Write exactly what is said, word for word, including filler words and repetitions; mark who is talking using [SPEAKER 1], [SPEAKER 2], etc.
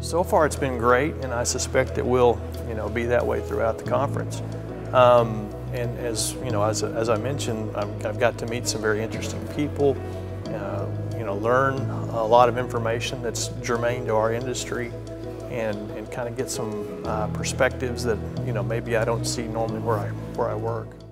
[SPEAKER 1] So far it's been great, and I suspect it will, you know, be that way throughout the conference. Um, and as you know, as, as I mentioned, I've, I've got to meet some very interesting people, uh, you know, learn a lot of information that's germane to our industry, and, and kind of get some uh, perspectives that, you know, maybe I don't see normally where I, where I work.